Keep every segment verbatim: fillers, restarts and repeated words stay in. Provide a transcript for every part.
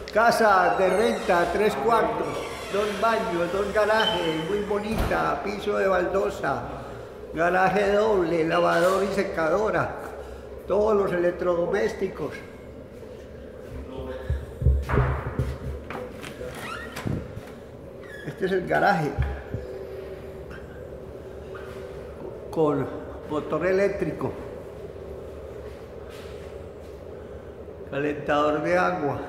Casa de renta, tres cuartos, dos baños, dos garajes, muy bonita, piso de baldosa, garaje doble, lavadora y secadora, todos los electrodomésticos. Este es el garaje con motor eléctrico, calentador de agua.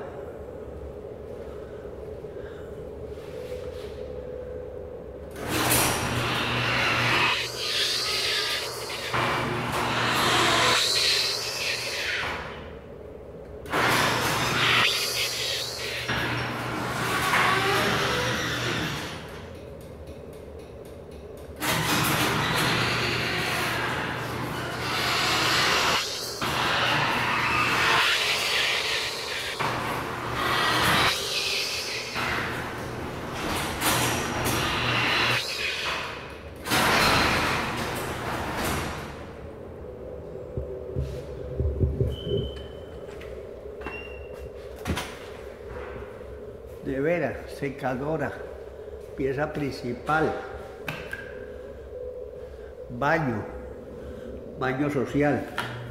De veras, secadora, pieza principal, baño, baño social.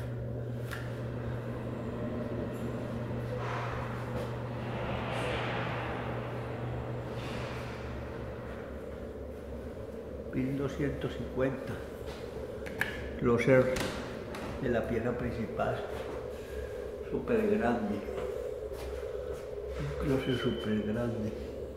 mil doscientos cincuenta, closet de la pieza principal, súper grande. Un closet súper grande.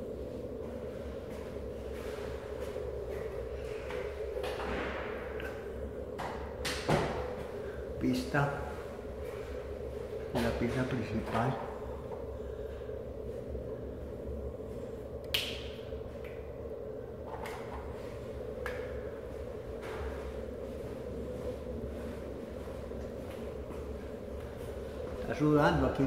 Pista de la pieza principal. Está sudando aquí.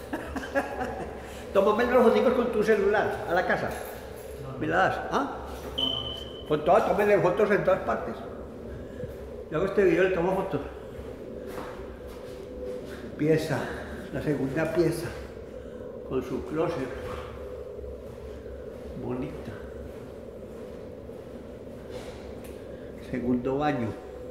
Tómame los fotos con tu celular a la casa. ¿Me la das? ¿Ah? Con todas, tómale fotos en todas partes. Yo hago este video, le tomo fotos. Pieza, la segunda pieza, con su closet. Bonita. Segundo baño.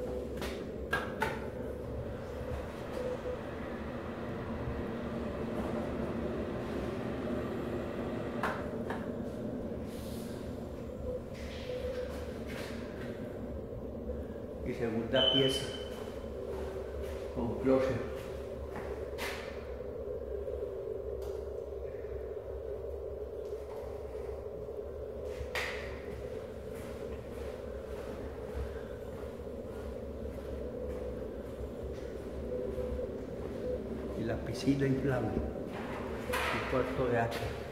Y segunda pieza con closet. Y la piscina inflable, el cuarto de acá.